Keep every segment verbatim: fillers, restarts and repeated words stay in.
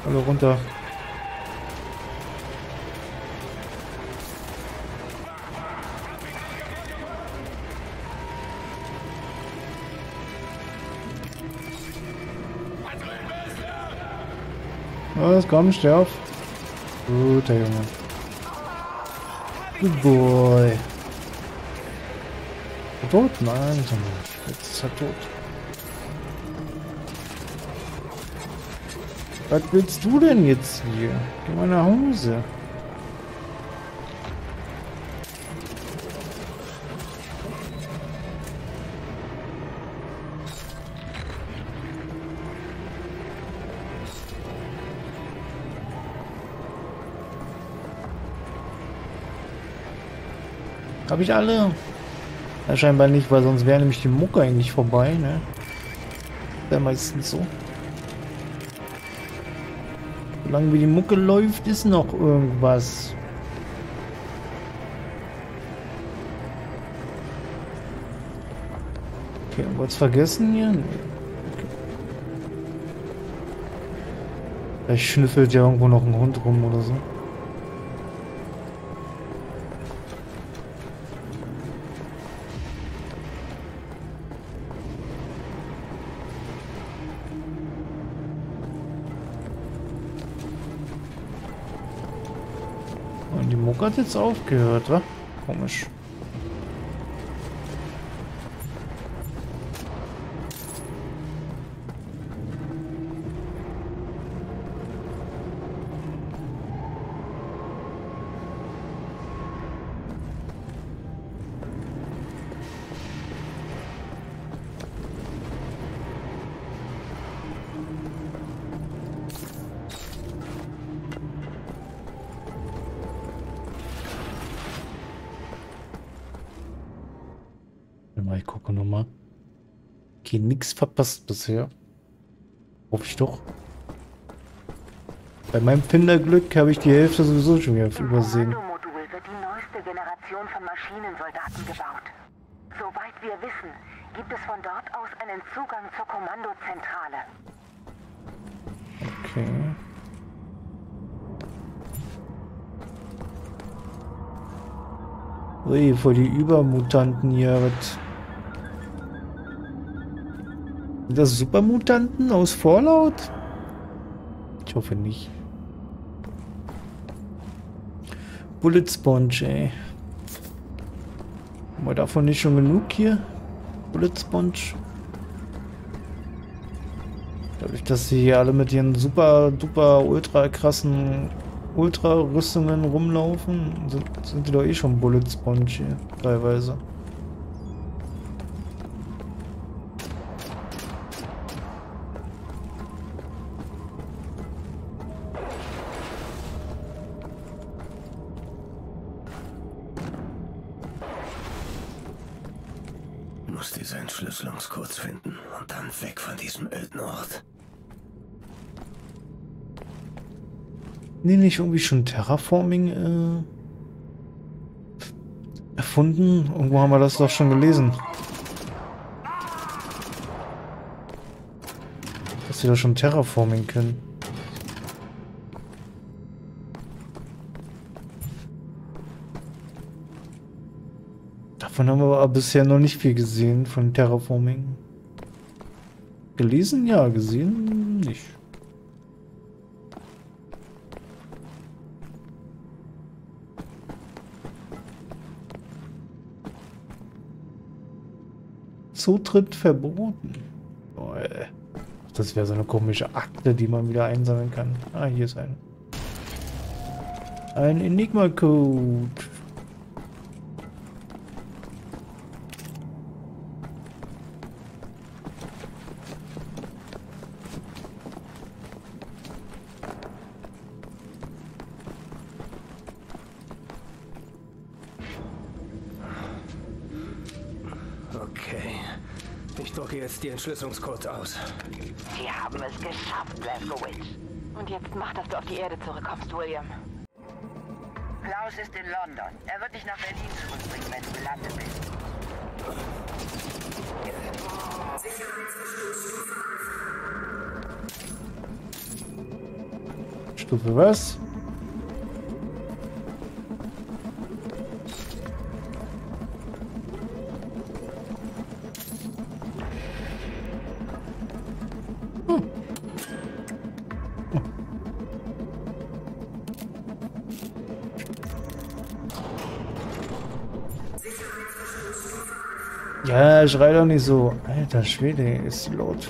Alle runter. Was? Komm, sterb. Guter Junge. Good boy. Ist er tot? Nein, ist er nicht. Jetzt ist er tot. Was willst du denn jetzt hier? Geh mal nach Hause. Habe ich alle? Ja, scheinbar nicht, weil sonst wäre nämlich die Mucke eigentlich vorbei, ne? Wäre meistens so. Solange wie die Mucke läuft, ist noch irgendwas. Okay, wollt's vergessen hier? Nee. Okay. Vielleicht schnüffelt ja irgendwo noch ein Hund rum oder so. Und die Mucke hat jetzt aufgehört, wa? Komisch. Ich gucke nochmal. Okay, nichts verpasst bisher. Hoffe ich doch. Bei meinem Finderglück habe ich die Hälfte sowieso schon wieder übersehen. Im Kommando-Modul wird die neueste Generation von Maschinensoldaten gebaut. Soweit wir wissen, gibt es von dort aus einen Zugang zur Kommandozentrale. Okay. Ui, voll die Übermutanten hier. Was? Sind das Supermutanten aus Fallout? Ich hoffe nicht. Bullet Sponge, ey. Haben wir davon nicht schon genug hier? Bullet Sponge. Dadurch, dass sie hier alle mit ihren super, duper, ultra krassen Ultra-Rüstungen rumlaufen, sind, sind die doch eh schon Bullet Sponge hier, teilweise. Ich muss diese Entschlüsselungscodes finden und dann weg von diesem öden Ort. Nee, nicht irgendwie schon Terraforming äh, erfunden? Irgendwo haben wir das doch schon gelesen. Dass sie da schon Terraforming können. Davon haben wir aber bisher noch nicht viel gesehen, von Terraforming. Gelesen? Ja, gesehen nicht. Zutritt verboten. Oh, ey. Das wäre so eine komische Akte, die man wieder einsammeln kann. Ah, hier ist ein. Ein Enigma-Code. Okay. Ich drucke jetzt die Entschlüsselungscodes aus. Sie haben es geschafft, Lefkowitz. Und jetzt mach, dass du auf die Erde zurückkommst, William. Klaus ist in London. Er wird dich nach Berlin zurückbringen, wenn du gelandet bist. Stufe was? Hm. Ja, schrei doch nicht so. Alter Schwede, ist laut.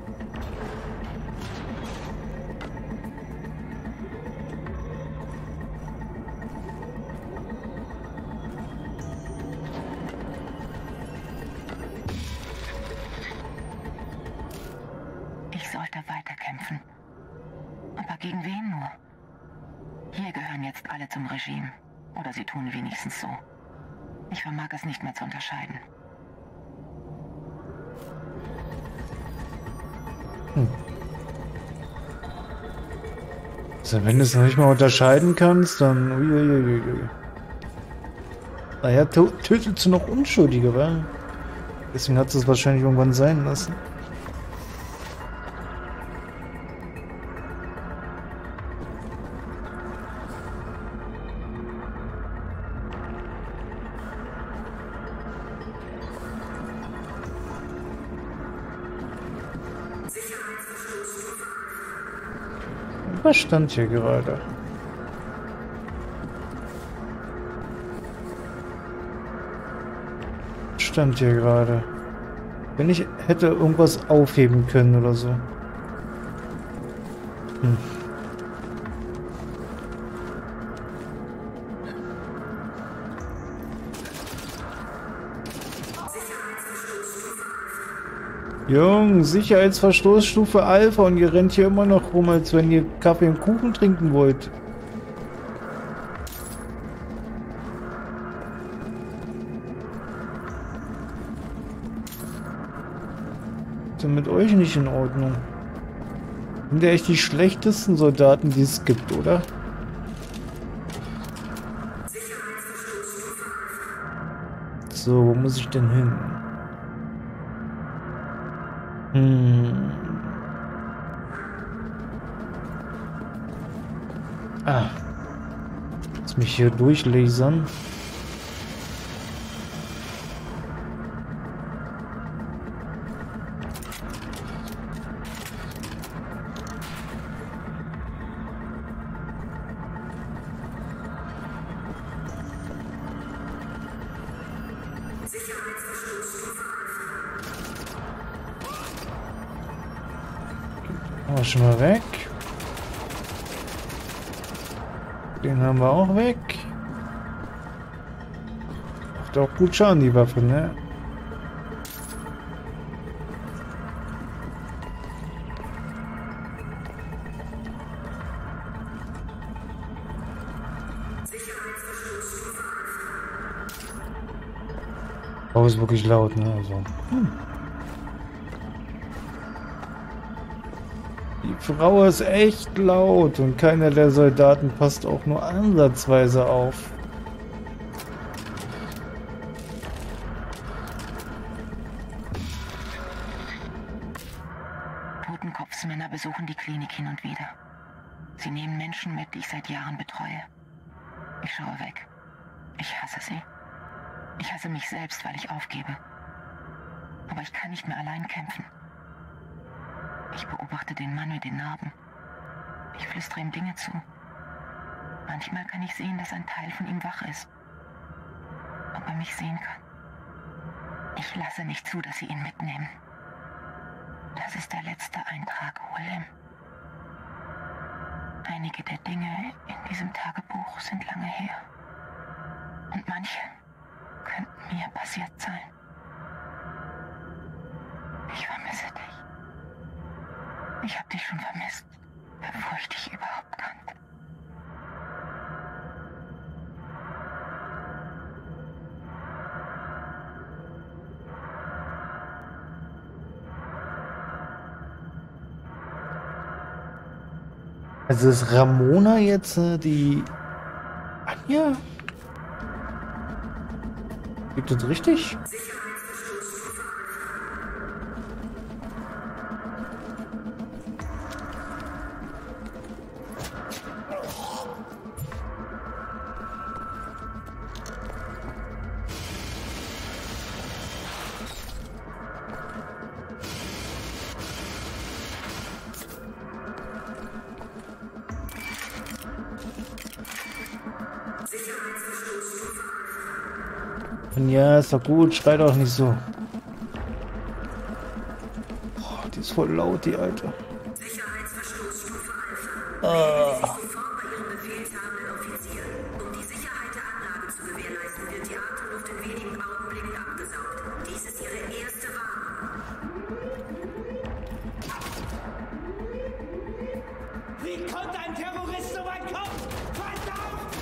Ich sollte weiterkämpfen. Aber gegen wen nur? Hier gehören jetzt alle zum Regime. Oder sie tun wenigstens so. Ich vermag es nicht mehr zu unterscheiden. Hm. Also wenn du es noch nicht mal unterscheiden kannst, dann... Uiuiuiui. Naja, tötet du noch Unschuldige, wa? Deswegen hat es wahrscheinlich irgendwann sein lassen. Was stand hier gerade? Stand hier gerade. Wenn ich hätte irgendwas aufheben können oder so. Hm. Jung, Sicherheitsverstoßstufe Alpha und ihr rennt hier immer noch rum, als wenn ihr Kaffee und Kuchen trinken wollt. Ist denn mit euch nicht in Ordnung? Sind ja echt die schlechtesten Soldaten, die es gibt, oder? So, wo muss ich denn hin? Hm. Ah. Lass mich hier durchlasern. Oh, schon mal weg. Den haben wir auch weg. Macht auch gut Schaden, die Waffe, ne? Oh, ist wirklich laut, ne? Also. Hm. Die Frau ist echt laut und keiner der Soldaten passt auch nur ansatzweise auf. Totenkopfsmänner besuchen die Klinik hin und wieder. Sie nehmen Menschen mit, die ich seit Jahren betreue. Ich schaue weg. Ich hasse sie. Ich hasse mich selbst, weil ich aufgebe. Aber ich kann nicht mehr allein kämpfen. Ich beobachte den Mann mit den Narben. Ich flüstere ihm Dinge zu. Manchmal kann ich sehen, dass ein Teil von ihm wach ist. Ob er mich sehen kann. Ich lasse nicht zu, dass sie ihn mitnehmen. Das ist der letzte Eintrag, William. Einige der Dinge in diesem Tagebuch sind lange her. Und manche könnten mir passiert sein. Ich vermisse dich. Ich habe dich schon vermisst, bevor ich dich überhaupt kannte. Also ist Ramona jetzt äh, die Anja? Gibt es richtig? Ja, ist doch gut, schrei doch nicht so. Boah, die ist voll laut, die Alte. Sicherheitsverstoßstufe Alpha. Ah. Melden Sie sich sofort bei Ihrem befehlshabenden Offizier. Um die Sicherheit der Anlage zu gewährleisten, wird die Atemluft in wenigen Augenblicken abgesaugt. Dies ist Ihre erste Warnung. Wie konnte ein Terrorist so weit kommen? Verdammt!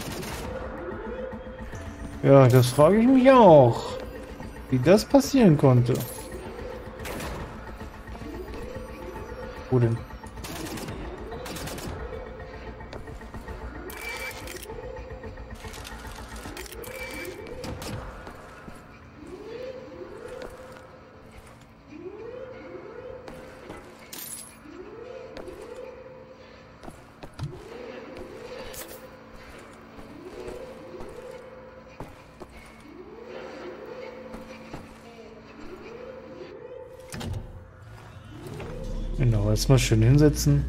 Ja, das frage ich mich auch. Wie das passieren konnte. Wo denn? Genau, jetzt mal schön hinsetzen.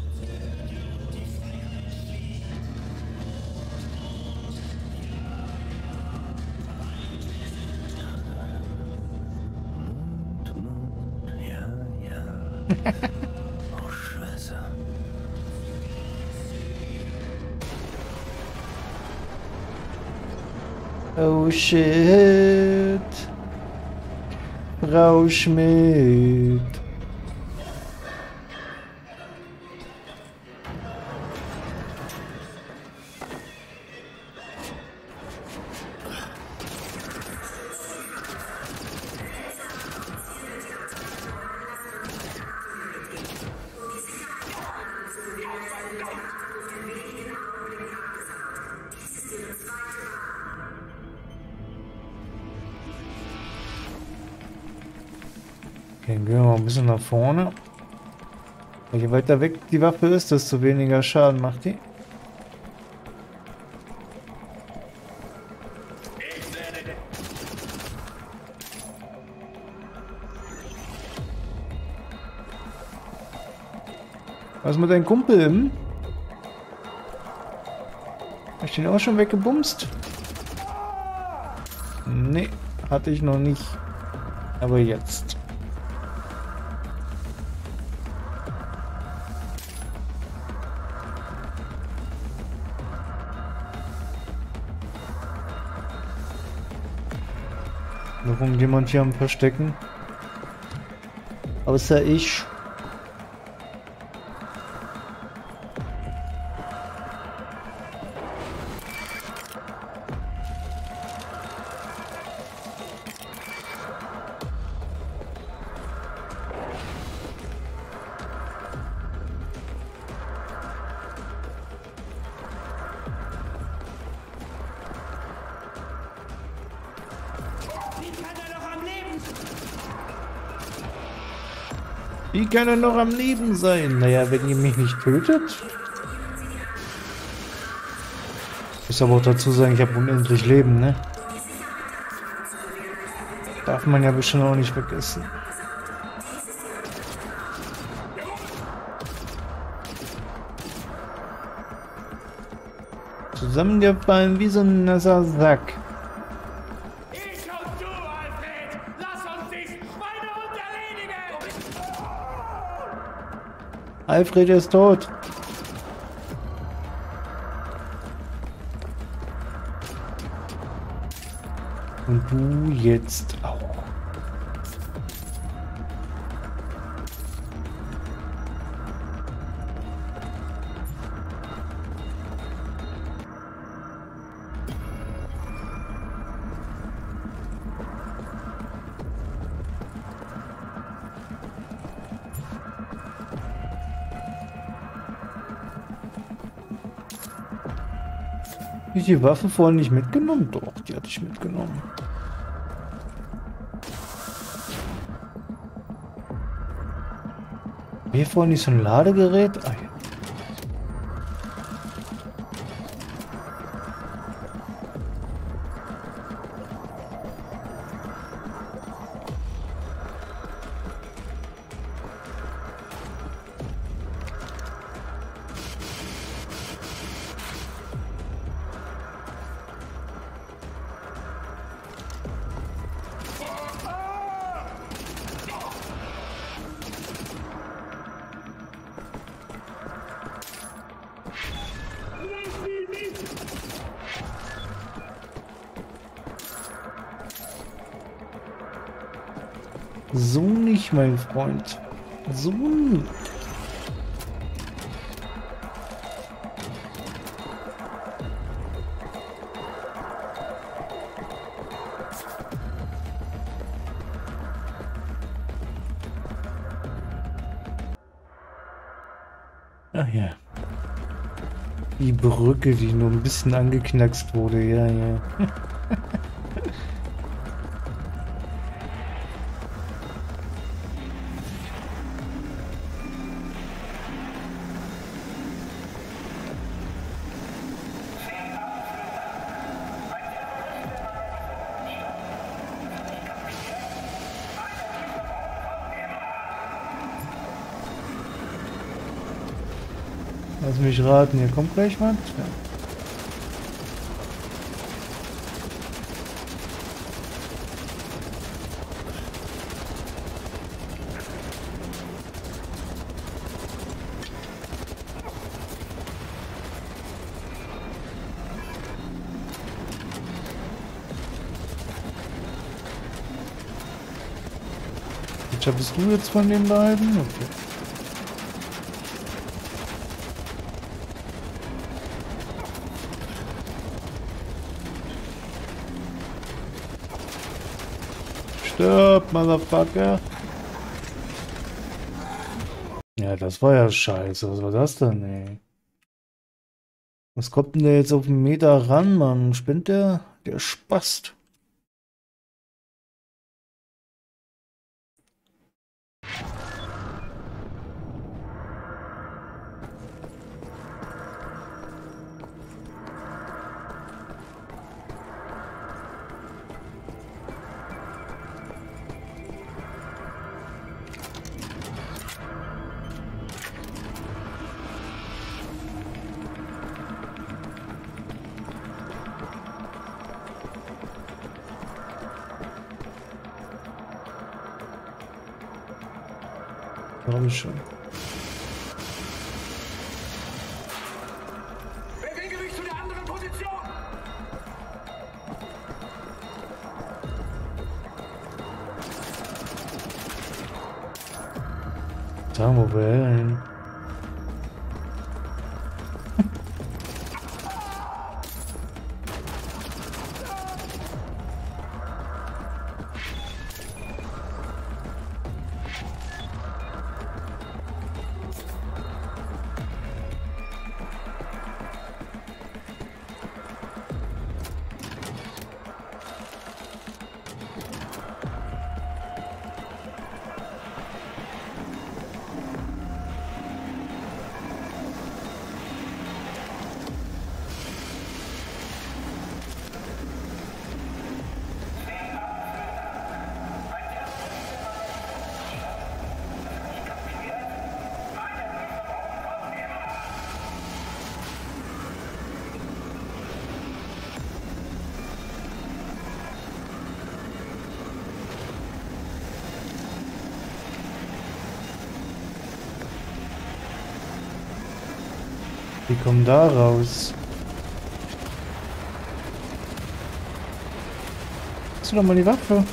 Ja, ja. Oh, Scheiße. Oh shit. Frau Schmidt. Okay, dann gehen wir mal ein bisschen nach vorne. Je weiter weg die Waffe ist, desto weniger Schaden macht die. Was mit deinem Kumpel? Hm? Hab ich den auch schon weggebumst? Nee, hatte ich noch nicht. Aber jetzt. Noch irgendjemand hier am Verstecken? Außer ich. Wie kann er noch am Leben sein? Naja, wenn ihr mich nicht tötet. Ich muss aber auch dazu sagen, ich habe unendlich Leben, ne? Darf man ja bestimmt auch nicht vergessen. Zusammengefallen wie so ein nasser Sack. Ich und du, Alfred! Lass uns diesen Schweinehund erledigen! Alfred ist tot. Und du jetzt auch. Hab ich die Waffe vorhin nicht mitgenommen? Doch, die hatte ich mitgenommen. Hier vorhin nicht so ein Ladegerät? Ah, ja. So nicht, mein Freund. So nicht. Ach ja. Die Brücke, die nur ein bisschen angeknackst wurde, ja, ja. Lass mich raten, hier kommt gleich was. Ja. Welcher bist du jetzt von den beiden? Okay. Stirb, Motherfucker. Ja, das war ja scheiße. Was war das denn, ey? Was kommt denn der jetzt auf den Meter ran, Mann? Spinnt der? Der spast. Warum schon? Bewege mich zu der anderen Position! Sagen wir wohin? Die kommen da raus. Hast du doch mal die Waffe?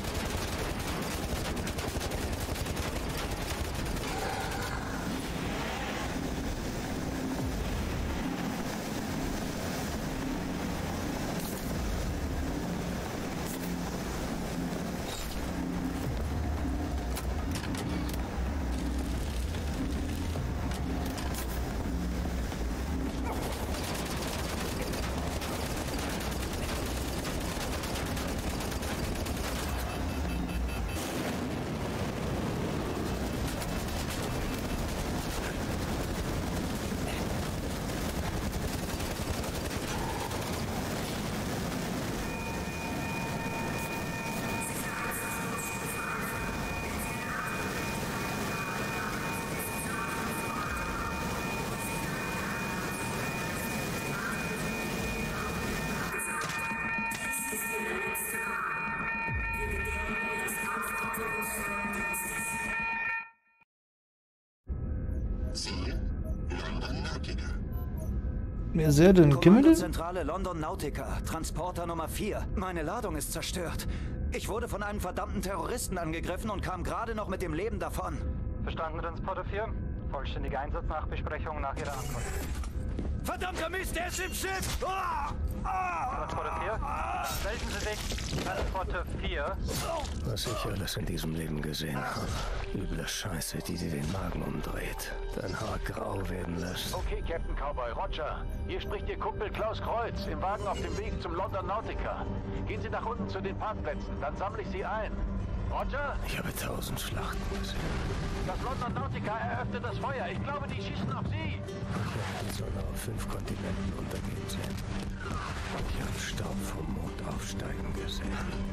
Wer ist er denn? Kimmel? Zentrale London Nautica, Transporter Nummer vier. Meine Ladung ist zerstört. Ich wurde von einem verdammten Terroristen angegriffen und kam gerade noch mit dem Leben davon. Verstanden, Transporter vier. Vollständige Einsatznachbesprechung nach Ihrer Antwort. Verdammter Mist, er ist im Schiff! Ah! Ah! Transporter vier. Melden Sie sich. Transporter vier. Was ich alles in diesem Leben gesehen habe. Üble Scheiße, die dir den Magen umdreht. Dein Haar grau werden lässt. Okay, Captain Cowboy, Roger. Hier spricht Ihr Kumpel Klaus Kreuz im Wagen auf dem Weg zum London Nautica. Gehen Sie nach unten zu den Parkplätzen, dann sammle ich Sie ein. Roger? Ich habe tausend Schlachten gesehen. Das London Nautica eröffnet das Feuer. Ich glaube, die schießen auf Sie. Ich habe die Sonne auf fünf Kontinenten untergehen sehen. Ich habe Staub vom Mond aufsteigen gesehen.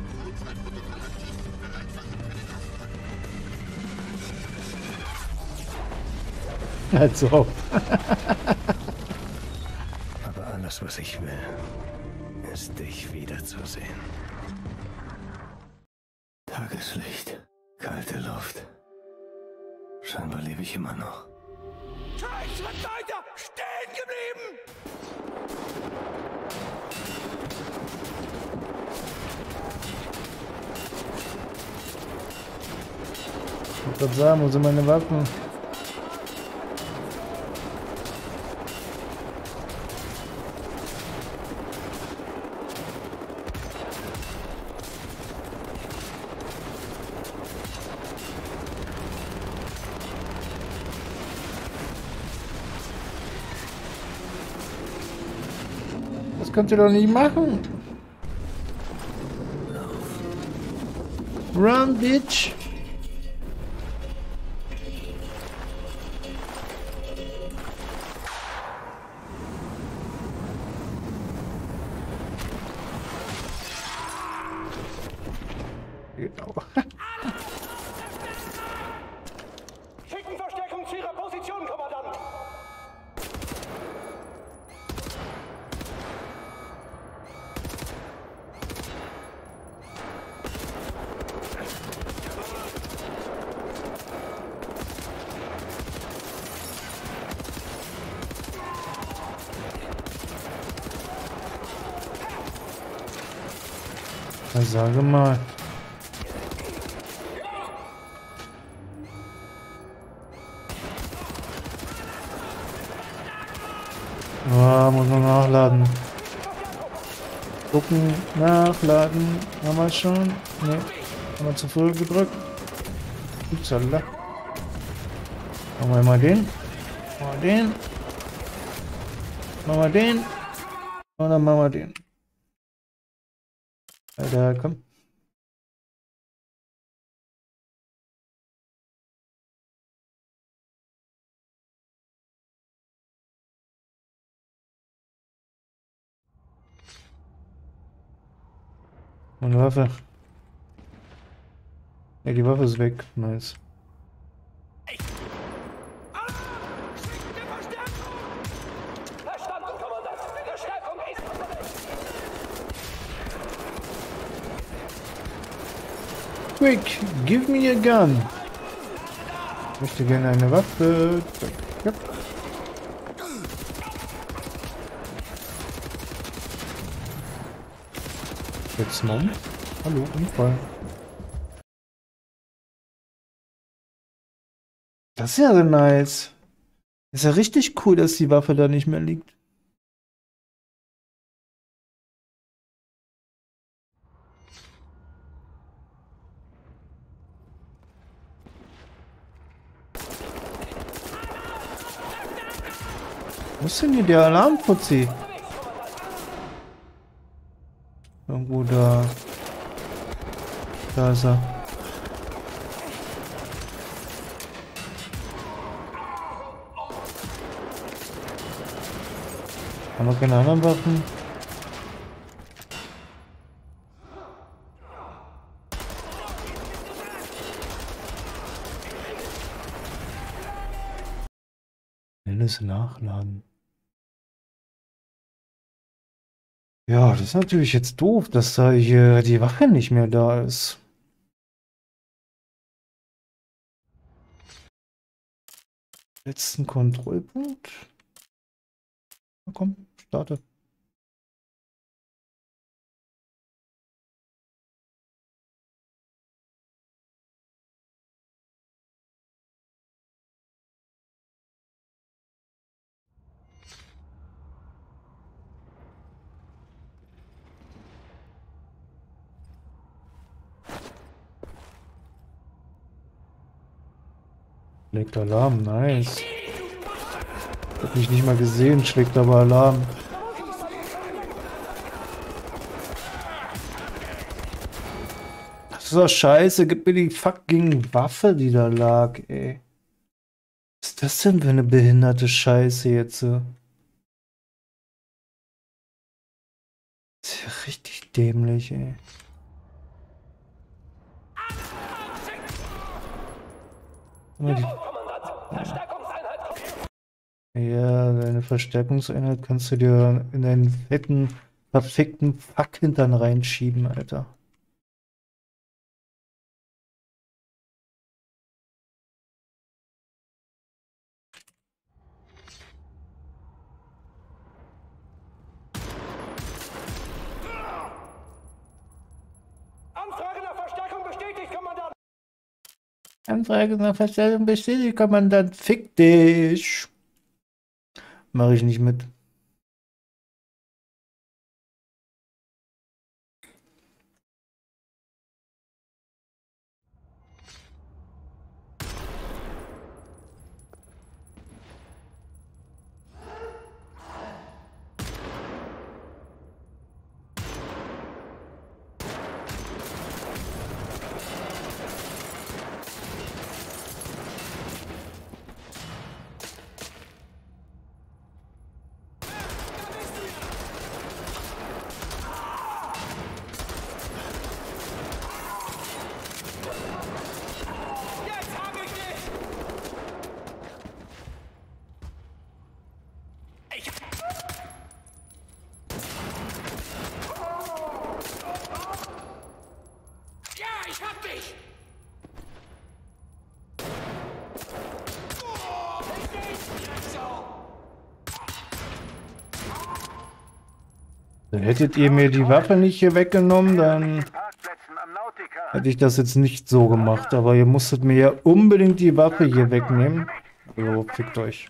Also. Aber alles, was ich will, ist dich wiederzusehen. Tageslicht, kalte Luft. Scheinbar lebe ich immer noch. Scheiß, Leute! Stehen geblieben! Ich würde sagen, wo sind meine Waffen? Das könnt ihr doch nicht machen. Run, bitch. Genau. Schicken Verstärkung zu Ihrer Position, Kommandant! Na, sage mal. Oh, muss man nachladen. Gucken, nachladen. Haben wir schon? Ne, haben wir zu früh gedrückt. Upsala. Machen wir mal den. Machen wir den. Machen wir den. Und dann machen wir den. Alter, komm. Meine Waffe. Ja, die Waffe ist weg. Nice. Verstanden, Kommandant! Verstärkung ist unterwegs! Quick, give me a gun. Ich möchte gerne eine Waffe. Ja. Jetzt Mom. Hallo, Unfall. Das ist ja nice. Ist ja richtig cool, dass die Waffe da nicht mehr liegt. Wo ist denn hier der Alarmputzi? Irgendwo da. Da ist er. Haben wir keine anderen Waffen? Schnelles Nachladen. Ja, das ist natürlich jetzt doof, dass da hier die Waffe nicht mehr da ist. Letzten Kontrollpunkt. Na komm, starte. Schlägt Alarm, nice. Hab mich nicht mal gesehen, schlägt aber Alarm. Das ist doch scheiße, gib mir die fucking Waffe, die da lag, ey. Was ist das denn für eine behinderte Scheiße jetzt? Das ist ja richtig dämlich, ey. Ja, deine Verstärkungseinheit kannst du dir in deinen fetten, verfickten Fuck-Hintern reinschieben, Alter. Anfrage nach Verstärkung bestätigt, Kommandant! Anfrage nach Verstärkung bestätigt, Kommandant. Fick dich! Mach ich nicht mit. Hättet ihr mir die Waffe nicht hier weggenommen, dann hätte ich das jetzt nicht so gemacht. Aber ihr musstet mir ja unbedingt die Waffe hier wegnehmen. Also fickt euch.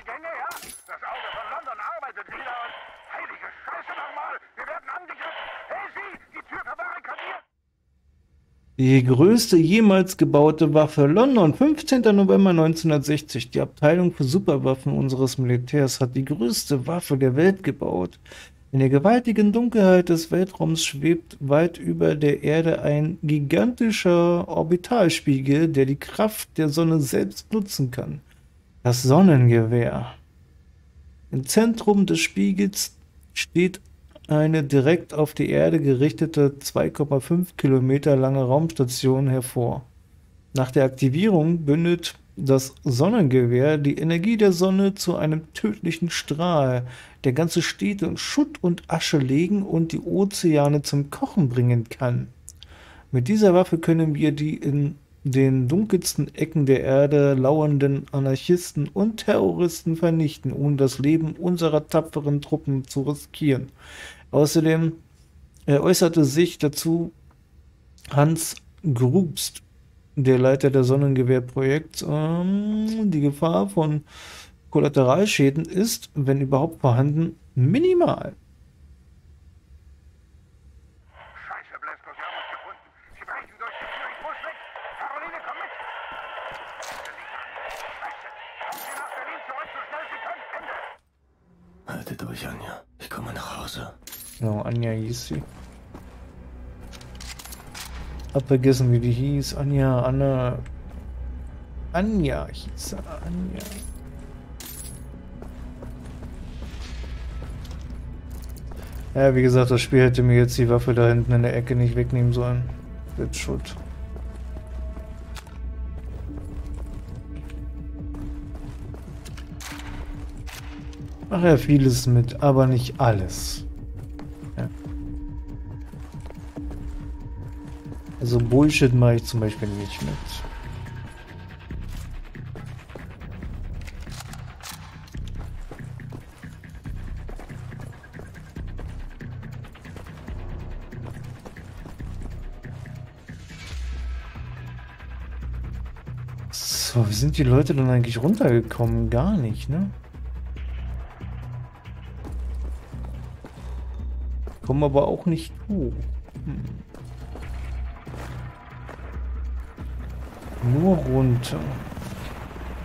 Die größte jemals gebaute Waffe, London, fünfzehnter November neunzehnhundertsechzig. Die Abteilung für Superwaffen unseres Militärs hat die größte Waffe der Welt gebaut. In der gewaltigen Dunkelheit des Weltraums schwebt weit über der Erde ein gigantischer Orbitalspiegel, der die Kraft der Sonne selbst nutzen kann. Das Sonnengewehr. Im Zentrum des Spiegels steht eine direkt auf die Erde gerichtete zwei Komma fünf Kilometer lange Raumstation hervor. Nach der Aktivierung bündelt das Sonnengewehr die Energie der Sonne zu einem tödlichen Strahl, der ganze Städte in Schutt und Asche legen und die Ozeane zum Kochen bringen kann. Mit dieser Waffe können wir die in den dunkelsten Ecken der Erde lauernden Anarchisten und Terroristen vernichten, ohne das Leben unserer tapferen Truppen zu riskieren. Außerdem äußerte sich dazu Hans Grubst, der Leiter der Sonnengewehrprojekts. Ähm, die Gefahr von Kollateralschäden ist, wenn überhaupt vorhanden, minimal. Scheiße, Blasko, sie haben uns gefunden. Sie brechen durch die Tür. Ich muss weg. Caroline, komm mit. Scheiße. Kommen Sie nach Berlin zurück, so schnell Sie können. Ende. Haltet durch, Anja. Ich komme nach Hause. Genau, Anja hieß sie. Hab vergessen, wie die hieß. Anja, Anna. Anja hieß sie. Anja. Ja, wie gesagt, das Spiel hätte mir jetzt die Waffe da hinten in der Ecke nicht wegnehmen sollen. Wird schuld. Mach ja vieles mit, aber nicht alles. Ja. Also Bullshit mache ich zum Beispiel nicht mit. So, wie sind die Leute dann eigentlich runtergekommen? Gar nicht, ne? Kommen aber auch nicht hoch. Hm. Nur runter.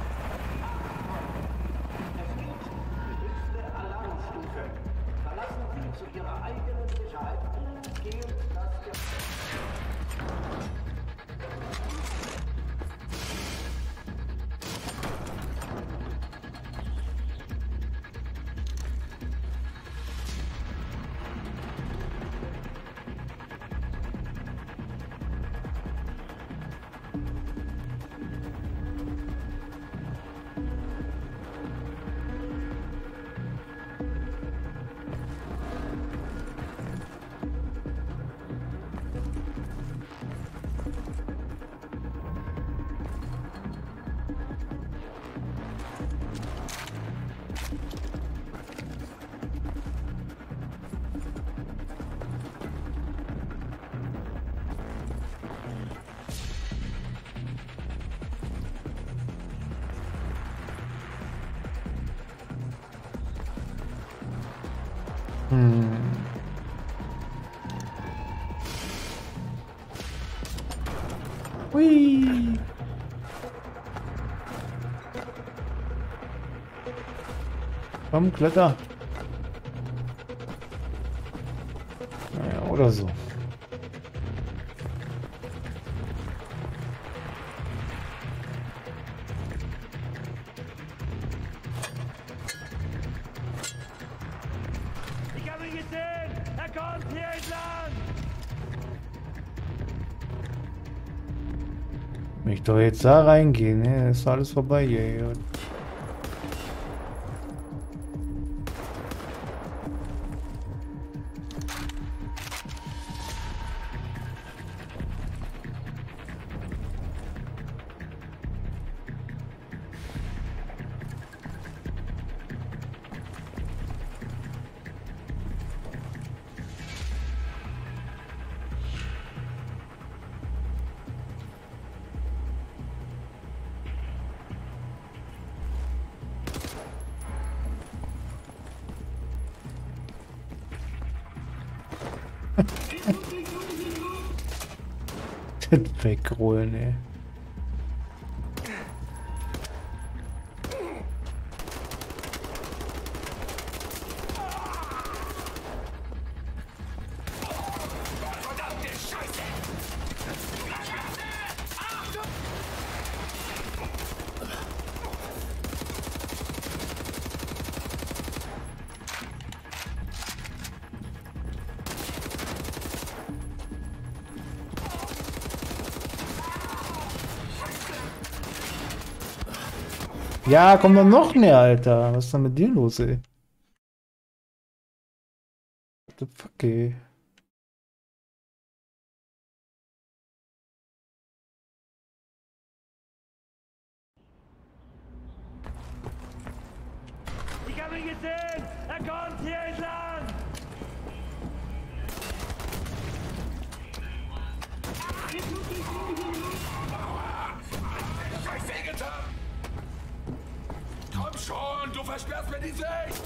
Hm. Hui. Komm, kletter. Naja, oder so. Ich habe ihn gesehen! Er kommt hier entlang! Wenn ich doch jetzt da reingehen, ne? Ist alles vorbei hier. Wegrollen, ey. Ja, komm doch noch näher, Alter. Was ist denn mit dir los, ey? What the fuck, ey? Ich habe ihn gesehen! Er kommt hier entlang! Komm schon, du versperrst mir die Sicht!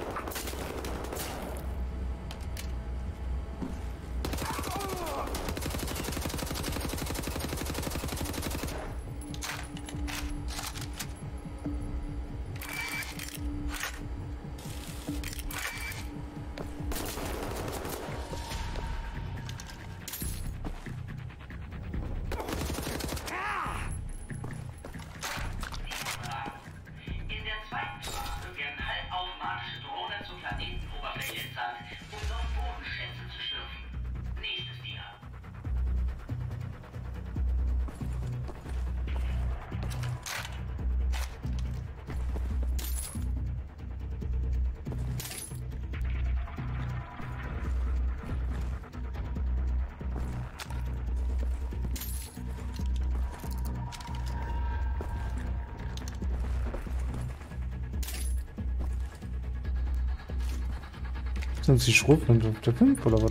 Sind sie Schrotflinte auf der fünf oder was?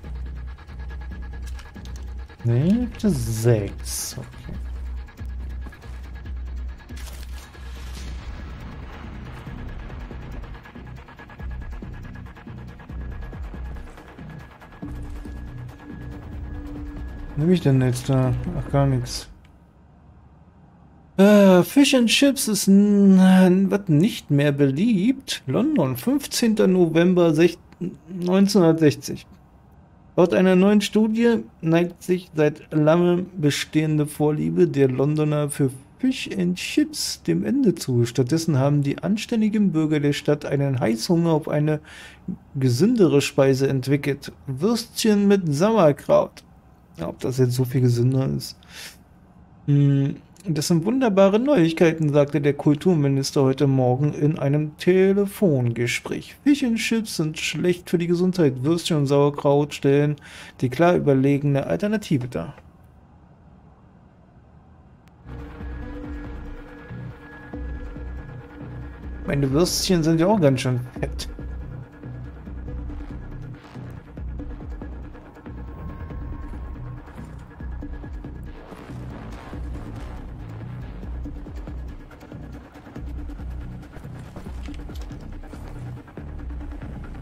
Nee, auf der sechs. Okay. Nehme ich denn jetzt da? Ach, gar nichts. Äh, Fish and Chips ist was nicht mehr beliebt. London, fünfzehnter November neunzehnhundertsechzig. Laut einer neuen Studie neigt sich seit langem bestehende Vorliebe der Londoner für Fish and Chips dem Ende zu. Stattdessen haben die anständigen Bürger der Stadt einen Heißhunger auf eine gesündere Speise entwickelt. Würstchen mit Sauerkraut. Ja, ob das jetzt so viel gesünder ist. Hm. Das sind wunderbare Neuigkeiten, sagte der Kulturminister heute Morgen in einem Telefongespräch. Fish and Chips sind schlecht für die Gesundheit. Würstchen und Sauerkraut stellen die klar überlegene Alternative dar. Meine Würstchen sind ja auch ganz schön fett.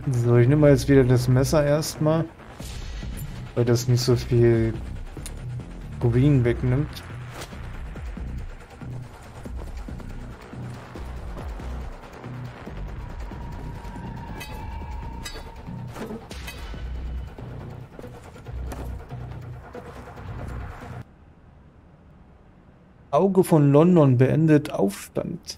So, ich nehme jetzt wieder das Messer erstmal, weil das nicht so viel Rubin wegnimmt. Auge von London beendet Aufstand.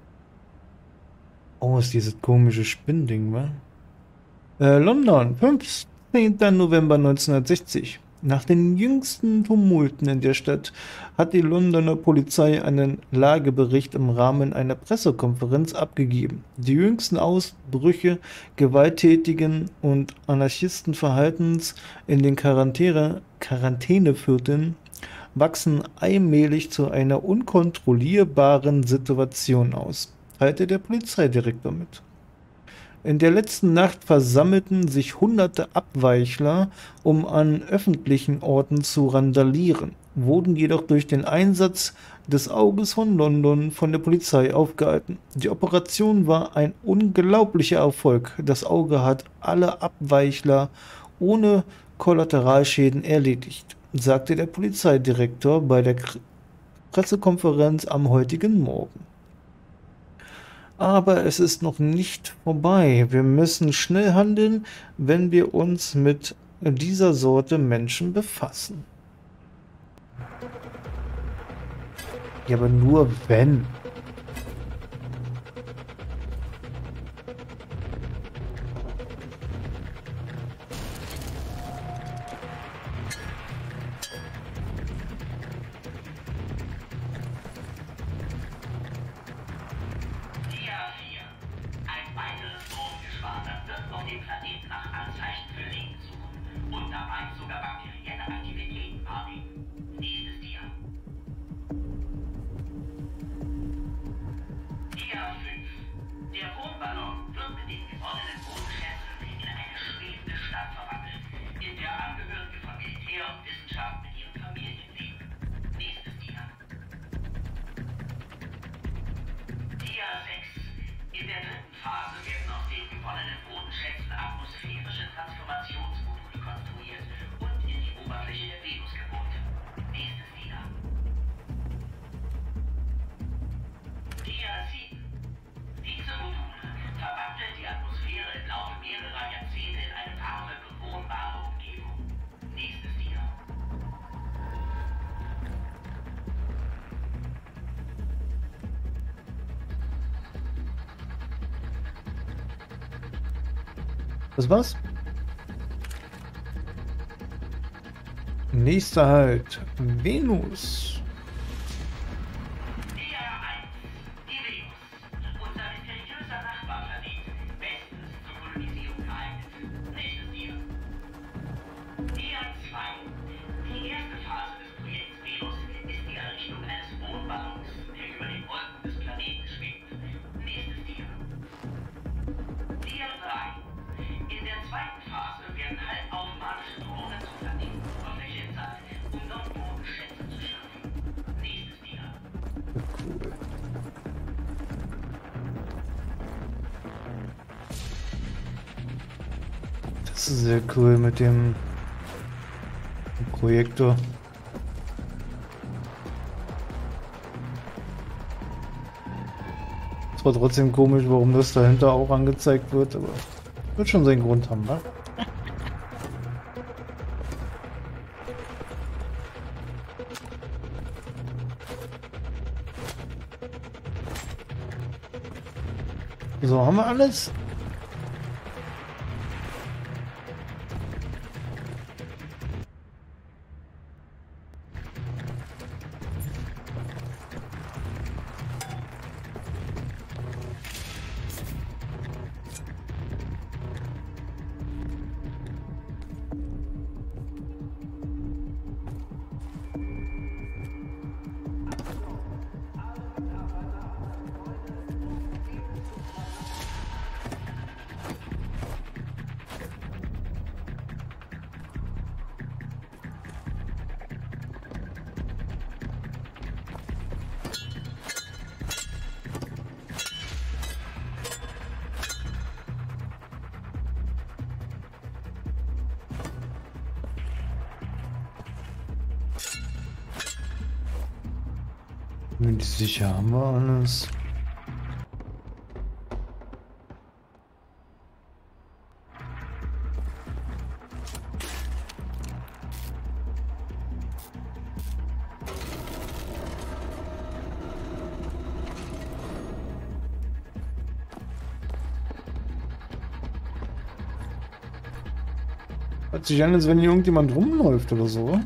Oh, ist dieses komische Spinnding, wa? Äh, London, fünfzehnter November neunzehnhundertsechzig. Nach den jüngsten Tumulten in der Stadt hat die Londoner Polizei einen Lagebericht im Rahmen einer Pressekonferenz abgegeben. Die jüngsten Ausbrüche gewalttätigen und Anarchistenverhaltens in den Quarantäne, Quarantänevierteln wachsen allmählich zu einer unkontrollierbaren Situation aus, teilte der Polizeidirektor mit. In der letzten Nacht versammelten sich hunderte Abweichler, um an öffentlichen Orten zu randalieren, wurden jedoch durch den Einsatz des Auges von London von der Polizei aufgehalten. Die Operation war ein unglaublicher Erfolg. Das Auge hat alle Abweichler ohne Kollateralschäden erledigt, sagte der Polizeidirektor bei der Pressekonferenz am heutigen Morgen. Aber es ist noch nicht vorbei. Wir müssen schnell handeln, wenn wir uns mit dieser Sorte Menschen befassen. Ja, aber nur wenn. Das war's. Nächster Halt. Venus. Das ist sehr cool mit dem Projektor. Es war trotzdem komisch, warum das dahinter auch angezeigt wird, aber wird schon seinen Grund haben, ne? So, haben wir alles? Bin ich sicher, haben wir alles. Hört sich an, als wenn hier irgendjemand rumläuft oder so.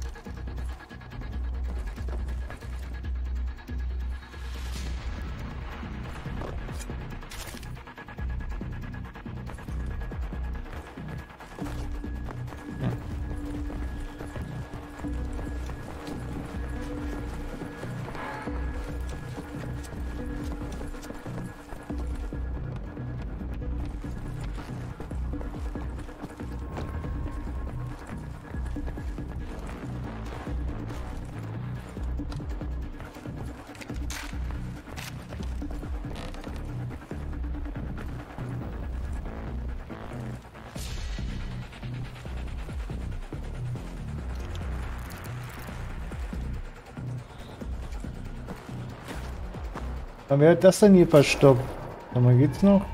Aber wer hat das denn hier verstopft? Sag mal, geht's noch?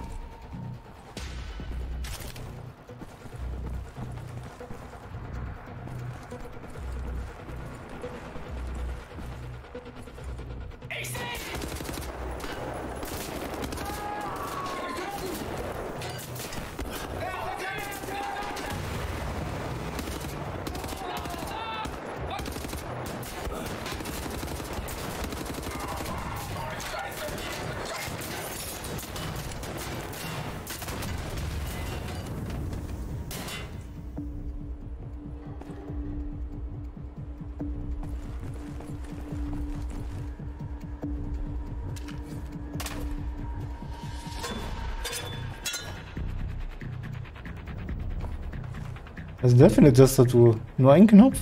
Was ist denn das für eine Tastatur? Nur ein Knopf?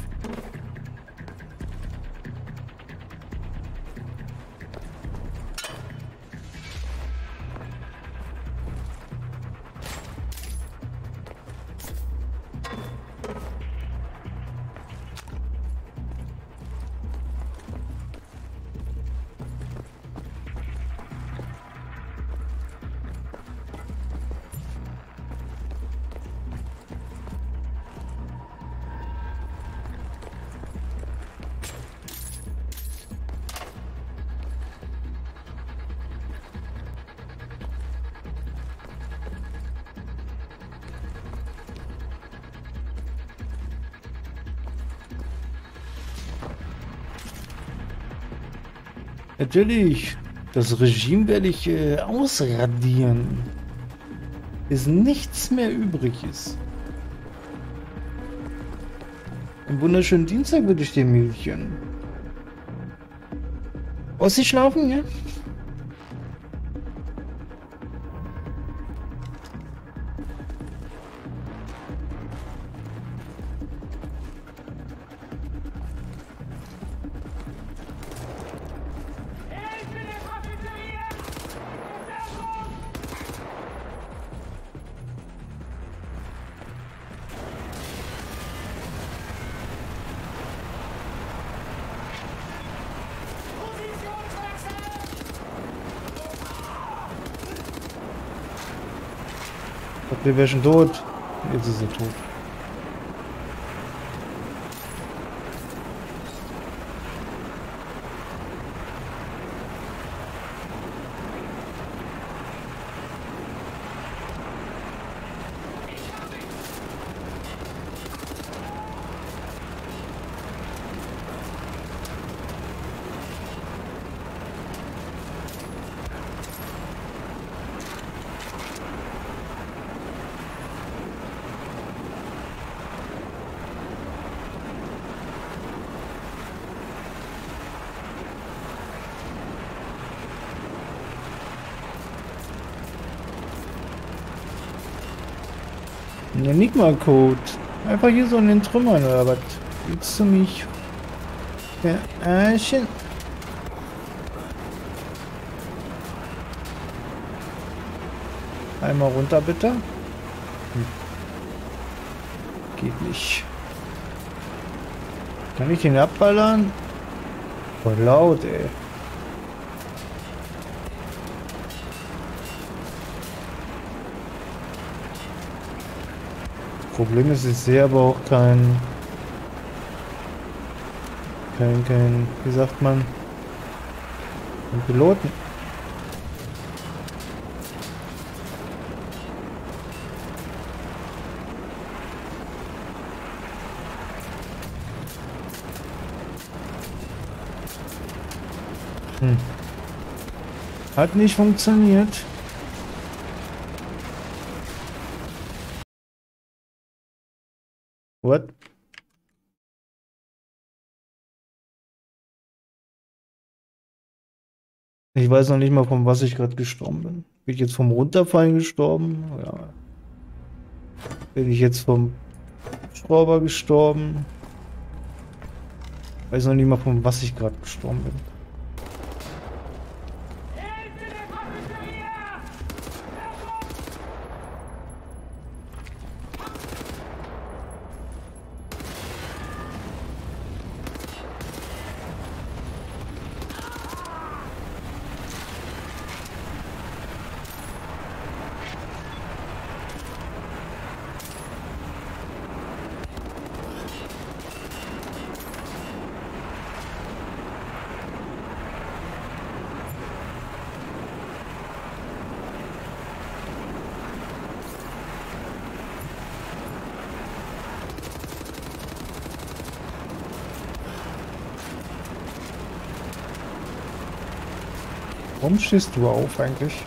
Natürlich, das Regime werde ich äh, ausradieren, bis nichts mehr übrig ist. Einen wunderschönen Dienstag würde ich dir, Mädchen. Ossi schlafen, ja? Wir wären schon tot. Jetzt ist er tot. Ein Enigma-Code. Einfach hier so in den Trümmern oder was? Willst du mich verarschen? Einmal runter bitte. Hm. Geht nicht. Kann ich den abballern? Voll laut, ey. Problem ist, ich sehe aber auch kein, kein, kein, wie sagt man, einen Piloten. Hm. Hat nicht funktioniert. What? Ich weiß noch nicht mal, von was ich gerade gestorben bin. Bin ich jetzt vom Runterfallen gestorben? Ja. Bin ich jetzt vom Schrauber gestorben? Weiß noch nicht mal, von was ich gerade gestorben bin. Warum stehst du auf eigentlich?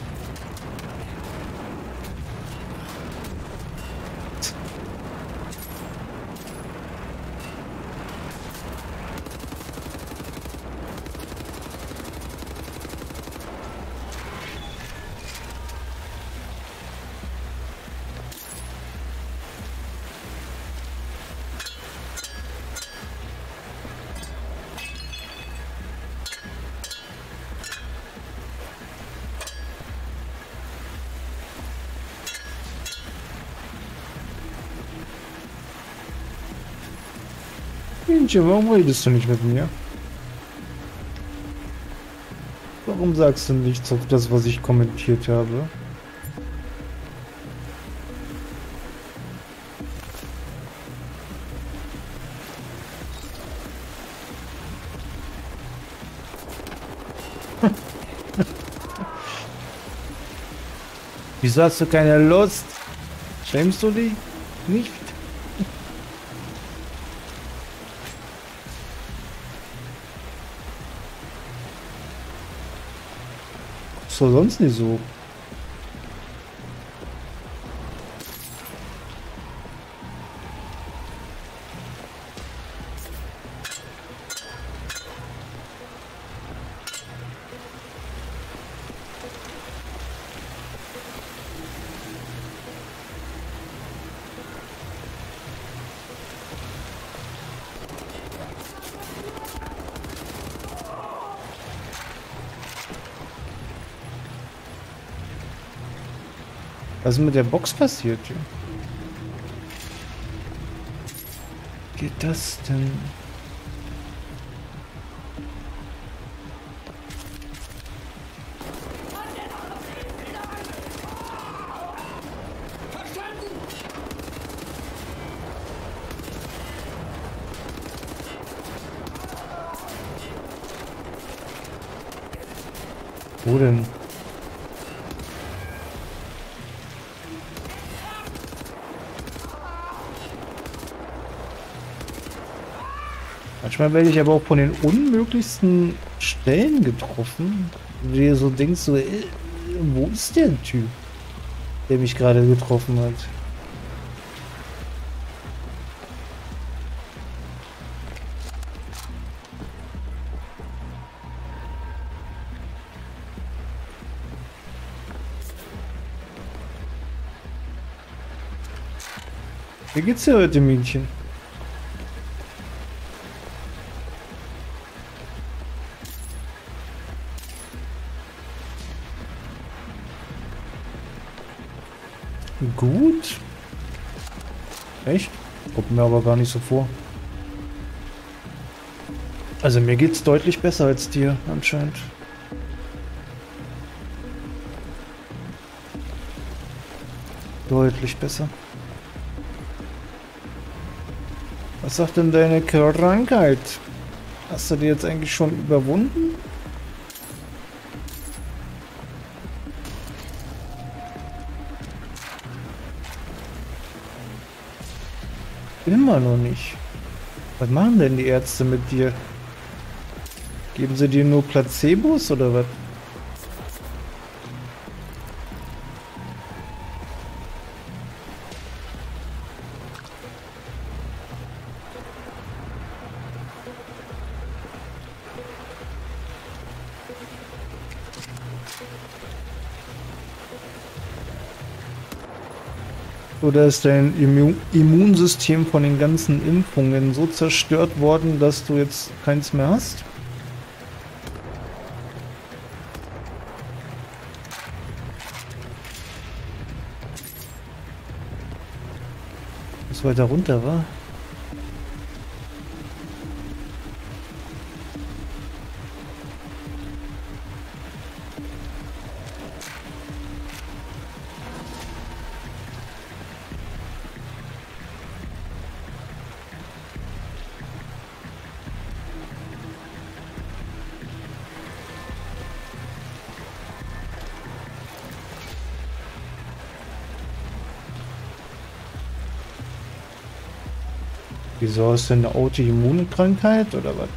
Warum redest du nicht mit mir? Warum sagst du nichts auf das, was ich kommentiert habe? Wieso hast du keine Lust? Schämst du dich nicht? Ist doch sonst nicht so. Was ist mit der Box passiert hier? Geht das denn? Wo denn? Manchmal werde ich aber auch von den unmöglichsten Stellen getroffen, wo du dir so denkst, so, ey, wo ist der Typ, der mich gerade getroffen hat? Wie geht's dir heute, Mädchen? Gut. Echt? Kommt mir aber gar nicht so vor. Also mir geht's deutlich besser als dir, anscheinend. Deutlich besser. Was sagt denn deine Krankheit? Hast du die jetzt eigentlich schon überwunden? Immer noch nicht. Was machen denn die Ärzte mit dir? Geben sie dir nur Placebos oder was? Oder ist dein Immu- Immunsystem von den ganzen Impfungen so zerstört worden, dass du jetzt keins mehr hast? Was weiter runter war? Wieso hast du eine Autoimmunkrankheit oder was?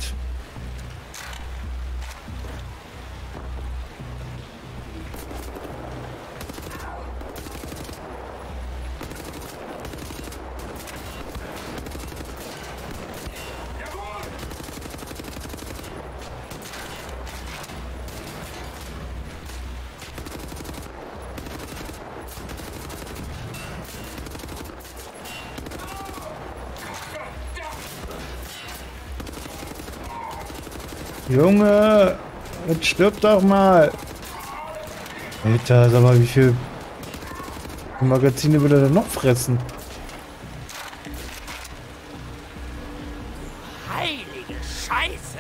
Junge, jetzt stirb doch mal. Alter, sag mal, wie viel Magazine will er denn noch fressen? Heilige Scheiße!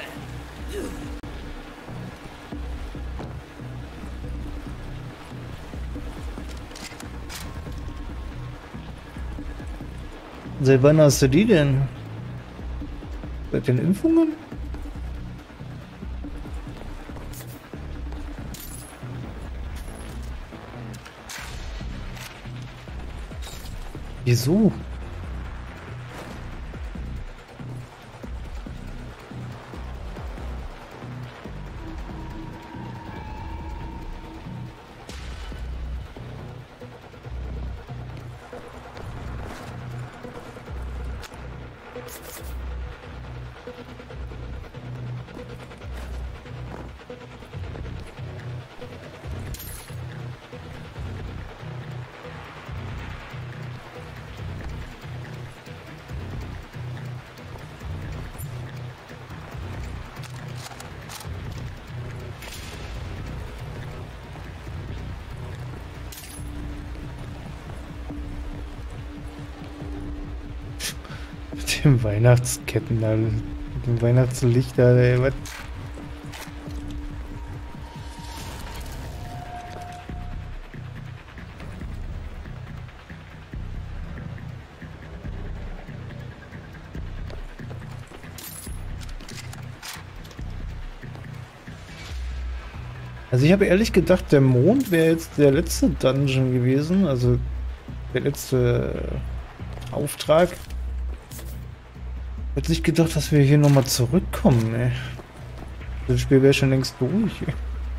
Seit wann hast du die denn? Seit den Impfungen? Wieso? Mit den Weihnachtsketten da, mit dem Weihnachtslicht da, ey, was? Also ich habe ehrlich gedacht, der Mond wäre jetzt der letzte Dungeon gewesen, also der letzte Auftrag. Ich hätte nicht gedacht, dass wir hier nochmal zurückkommen, ey. Das Spiel wäre schon längst durch. Ey.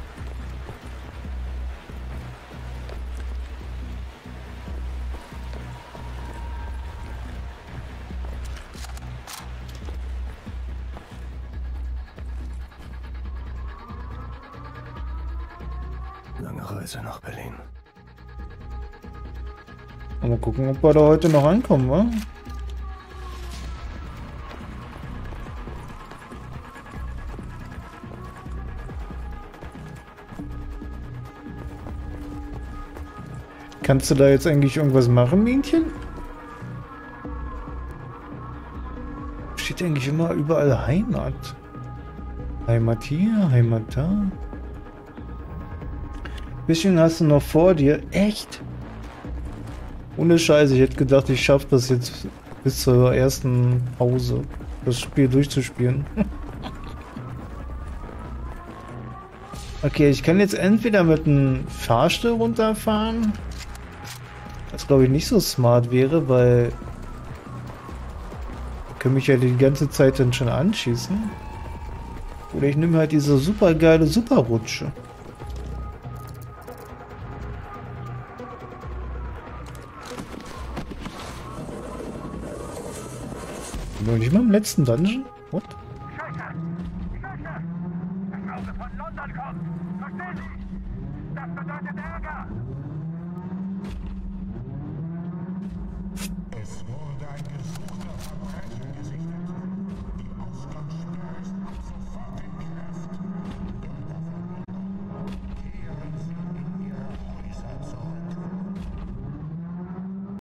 Lange Reise nach Berlin. Mal gucken, ob wir da heute noch ankommen, wa? Kannst du da jetzt eigentlich irgendwas machen, Mädchen? Steht eigentlich immer überall Heimat. Heimat hier, Heimat da. Bisschen hast du noch vor dir. Echt? Ohne Scheiße, ich hätte gedacht, ich schaffe das jetzt bis zur ersten Pause, das Spiel durchzuspielen. Okay, ich kann jetzt entweder mit einem Fahrstuhl runterfahren, was glaube ich nicht so smart wäre, weil ich kann mich ja die ganze Zeit dann schon anschießen. Oder ich nehme halt diese super geile Superrutsche. Nur nicht mal im letzten Dungeon? What? Scheiße! Scheiße! Das Auto von London kommt! Verstehen Sie? Das bedeutet Ärger! Es wurde ein gesuchter Verbrecher gesichtet.